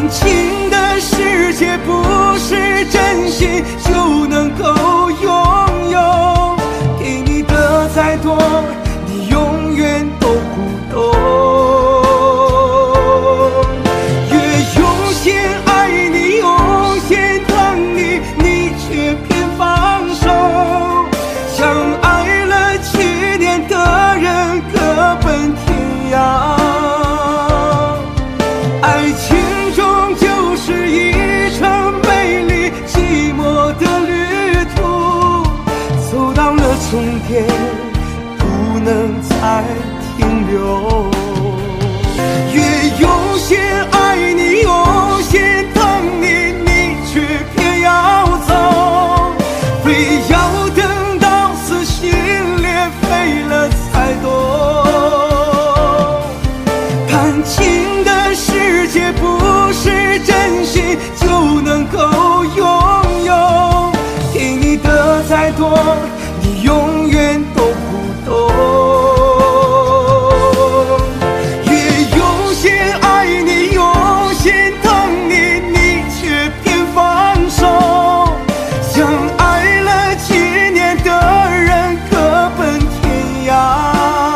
感情的世界不是真心就能够拥有，给你的再多，你永远都不懂。越用心爱你，用心疼你，你却偏放手，相爱了7年的人各奔天涯。爱情终究是一程美丽寂寞的旅途，走到了终点不能再停留。越用心爱你，用心疼你，你却偏要走，非要等到撕心裂肺了才懂。感情的世界不是真心就能够拥有，给你的再多，你永远都不懂。越用心爱你，用心疼你，你却偏放手，相爱了7年的人各奔天涯。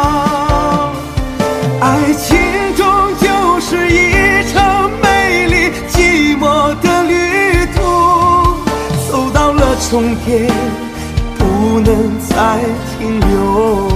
爱情终究是一程美丽寂寞的旅途，走到了终点不能再停留。